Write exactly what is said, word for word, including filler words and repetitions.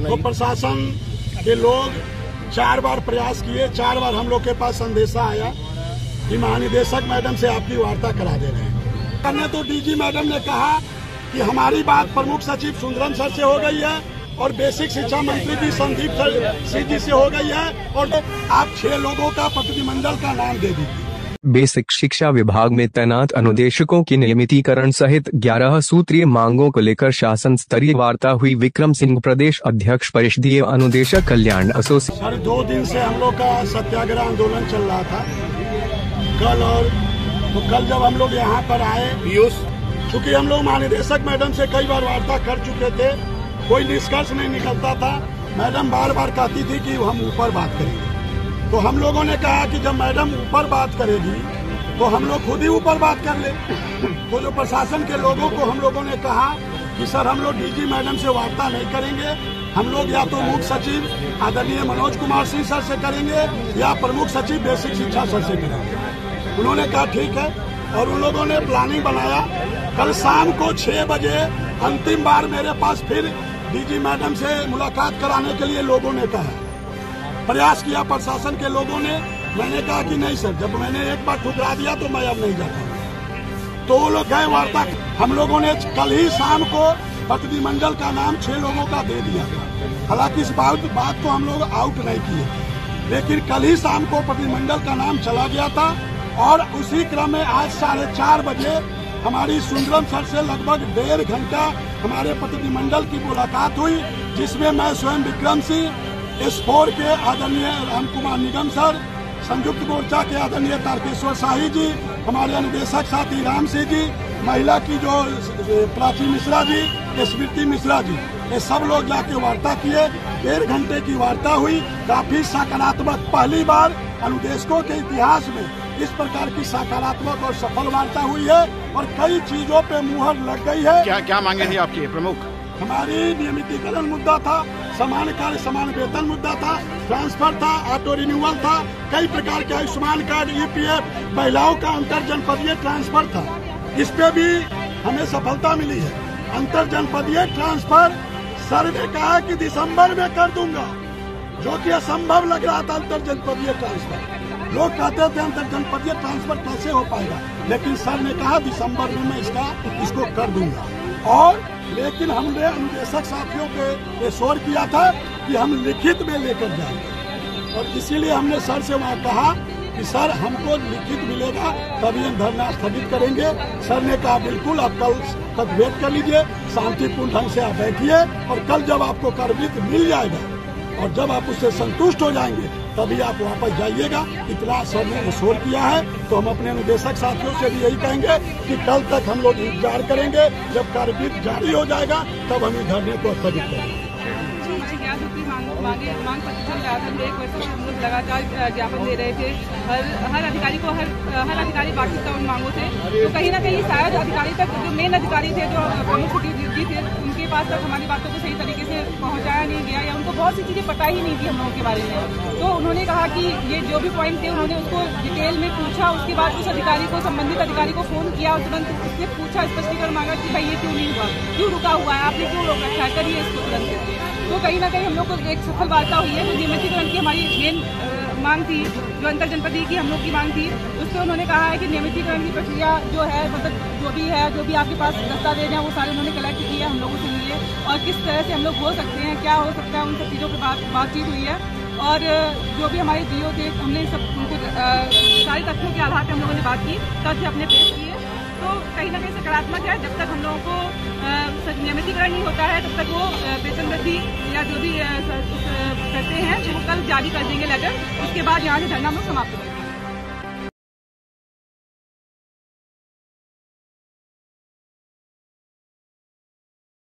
तो प्रशासन के लोग चार बार प्रयास किए, चार बार हम लोग के पास संदेशा आया कि महानिदेशक मैडम से आपकी वार्ता करा दे रहे हैं। हमने तो डीजी मैडम ने कहा कि हमारी बात प्रमुख सचिव सुंदरम सर से हो गई है और बेसिक शिक्षा मंत्री भी संदीप सिंह जी से हो गई है और आप छह लोगों का प्रतिनिधिमंडल का नाम दे दीजिए। बेसिक शिक्षा विभाग में तैनात अनुदेशकों की नियमितीकरण सहित ग्यारह सूत्रीय मांगों को लेकर शासन स्तरीय वार्ता हुई। विक्रम सिंह प्रदेश अध्यक्ष परिषदीय अनुदेशक कल्याण एसोसिएशन। सर दो दिन से हम लोग का सत्याग्रह आंदोलन चल रहा था कल, और तो कल जब हम लोग यहाँ पर आए, चूँकि हम लोग महानिदेशक मैडम से कई बार वार्ता कर चुके थे, कोई निष्कर्ष नहीं निकलता था। मैडम बार बार कहती थी कि हम ऊपर बात करेंगे। तो हम लोगों ने कहा कि जब मैडम ऊपर बात करेगी तो हम लोग खुद ही ऊपर बात कर ले। तो जो प्रशासन के लोगों को हम लोगों ने कहा कि सर हम लोग डीजी मैडम से वार्ता नहीं करेंगे, हम लोग या तो मुख्य सचिव आदरणीय मनोज कुमार सिंह सर से करेंगे या प्रमुख सचिव बेसिक शिक्षा सर से करेंगे। उन्होंने कहा ठीक है, और उन लोगों ने प्लानिंग बनाया। कल शाम को छह बजे अंतिम बार मेरे पास फिर डीजी मैडम से मुलाकात कराने के लिए लोगों ने कहा, प्रयास किया प्रशासन के लोगों ने। मैंने कहा कि नहीं सर, जब मैंने एक बार ठुकरा दिया तो मैं अब नहीं जाता। तो वो लोग गए वार्ता। हम लोगों ने कल ही शाम को प्रतिनिधिमंडल का नाम छह लोगों का दे दिया था। हालांकि इस बात बात को हम लोग आउट नहीं किए, लेकिन कल ही शाम को प्रतिनिधिमंडल का नाम चला गया था। और उसी क्रम में आज साढ़े चार बजे हमारी सुंदरम सर से लगभग डेढ़ घंटा हमारे प्रतिनिधिमंडल की मुलाकात हुई, जिसमें मैं स्वयं विक्रम सिंह, एस फोर के आदरणीय राम कुमार निगम सर, संयुक्त मोर्चा के आदरणीय तारकेश्वर शाही जी, हमारे अनुदेशक साथी राम सिंह जी, महिला की जो प्राची मिश्रा जी, स्मृति मिश्रा जी, ये सब लोग जाके वार्ता किए। डेढ़ घंटे की वार्ता हुई, काफी सकारात्मक। पहली बार अनुदेशकों के इतिहास में इस प्रकार की सकारात्मक और सफल वार्ता हुई है और कई चीजों पे मुहर लग गई है। क्या क्या मांगे थी आपकी प्रमुख? हमारी नियमितीकरण मुद्दा था, समान कार्य समान वेतन मुद्दा था, ट्रांसफर था, ऑटो रिन्यूअल था, कई प्रकार के आयुष्मान कार्ड, ईपीएफ, महिलाओं का अंतर जनपदीय ट्रांसफर था। इस पे भी हमें सफलता मिली है। अंतर जनपदीय ट्रांसफर सर ने कहा कि दिसंबर में कर दूंगा, जो कि असंभव लग रहा था। अंतर जनपदीय ट्रांसफर लोग कहते थे अंतर जनपदीय ट्रांसफर कैसे हो पाएगा, लेकिन सर ने कहा दिसंबर में मैं इसका इसको कर दूंगा। और लेकिन हमने अनुदेशक साथियों के शोर किया था कि हम लिखित में लेकर जाएंगे, और इसीलिए हमने सर से वहाँ कहा कि सर हमको लिखित मिलेगा तभी हम धरना स्थगित करेंगे। सर ने कहा बिल्कुल, आप कल तक वेट कर लीजिए, शांतिपूर्ण ढंग से आप बैठिए, और कल जब आपको कार्रवाई मिल जाएगा और जब आप उससे संतुष्ट हो जाएंगे तभी आप वापस जाइएगा। इतना सर ने शोर किया है। तो हम अपने अनुदेशक साथियों से भी यही कहेंगे कि कल तक हम लोग इंतजार करेंगे, जब कार्रवाई जारी हो जाएगा तब हम इस धरने को स्थगित करेंगे। मांगे मांग पत्र चल रहा था, एक वर्ष से हम लोग लगातार ज्ञापन दे रहे थे हर हर अधिकारी को, हर हर अधिकारी वाकिफ था उन मांगों से। तो कहीं ना कहीं शायद अधिकारी तक, जो मेन अधिकारी थे, जो प्रमुख जी थे, उनके पास तक हमारी बातों को सही तरीके से पहुंचाया नहीं गया, या उनको बहुत सी चीज़ें पता ही नहीं थी हम लोगों के बारे में। तो उन्होंने कहा कि ये जो भी पॉइंट थे उन्होंने उसको डिटेल में पूछा। उसके बाद उस अधिकारी को, संबंधित अधिकारी को फोन किया और तुरंत उससे पूछा, स्पष्टीकरण मांगा कि भाई ये क्यों नहीं हुआ, क्यों रुका हुआ है, आपने क्यों रोक रखा है, करिए इसको तुरंत। तो कहीं ना कहीं हम लोग को एक सफल वार्ता हुई है। जो नियमितीकरण की हमारी मेन मांग थी, जो अंतर जनपदीय की हम लोग की मांग थी, उस पर उन्होंने कहा है कि नियमितीकरण की प्रक्रिया जो है, मतलब जो भी है, जो भी आपके पास दस्तावेज हैं, वो सारे उन्होंने कलेक्ट किए हम लोगों से लिए, और किस तरह से हम लोग हो सकते हैं, क्या हो सकता है, उन सब चीज़ों पर बात बातचीत हुई है। और जो भी हमारे डीओ थे, हमने सब उनको सारे तथ्यों के आधार पर हम लोगों ने बात की, तथ्य अपने पेश किए। तो कहीं ना कहीं सकारात्मक है। जब तक हम लोगों को नियमितीकरण नहीं होता है तब तक वो वेतन वृद्धि या जो भी करते हैं तो वो कल जारी कर देंगे लेटर। उसके बाद यहाँ से धरना हम लोग समाप्त करेंगे।